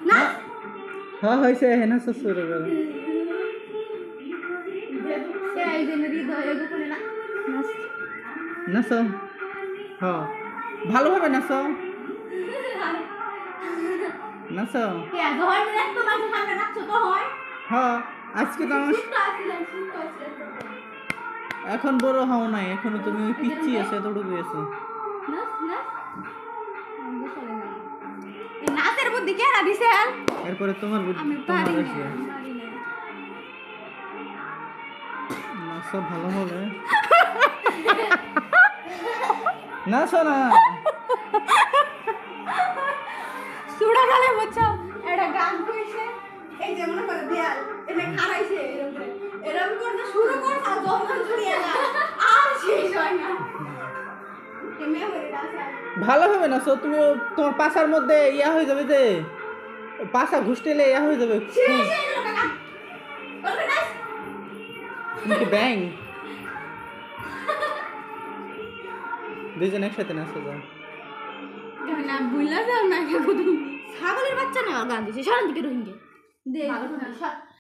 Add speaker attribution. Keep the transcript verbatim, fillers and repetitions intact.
Speaker 1: না
Speaker 2: হ্যাঁ হয়েছে না শুরু করো
Speaker 1: এই যে হৃদয় গোপনে না নাচ
Speaker 2: নাচো হ্যাঁ ভালোভাবে নাচো নাচো
Speaker 1: কে ধর না তো মাঝে সামনে নাচছো তো হয়
Speaker 2: হ্যাঁ আজকে তো আমার এখন বড় হও নাই এখনো তুমি ওই পিচ্ছি আছে এতটুকু আছে
Speaker 1: নাচ নাচ আমরা চলে না এই নাচের বুদ্ধি কে না দিছে
Speaker 2: এরপরে তোমার বুদ্ধি
Speaker 1: আমি
Speaker 2: তোমার
Speaker 1: পারি
Speaker 2: আছে
Speaker 1: না পারি না
Speaker 2: নাচো ভালো হবে নাচো না
Speaker 1: সুড়া গেলে বুঝছো এটা গান কইছে এই যে মনে করে দেয়াল এটা খাড়াইছে এরকম করে এরকম করতে শুরু কর আর যখন ছুড়িয়ে না আর শেষ হয় না কেমনে হয়ে যাচ্ছে
Speaker 2: ভালো হবে না সো তুমি ও- তোমার পাশার মধ্যে ইয়া হয়ে যাবে যে পাশা ঘুষটেলে ইয়া হয়ে যাবে
Speaker 1: শেষ হয়ে গেল কাকা বলবে না
Speaker 2: তুমি কি ব্যাং দুজন একসাথে নাচো যাও
Speaker 1: না বুইলা যাও না কেন তুমি ছাগলের বাচ্চা না গান দিছে সারান দিকে রোহিঙ্গা দে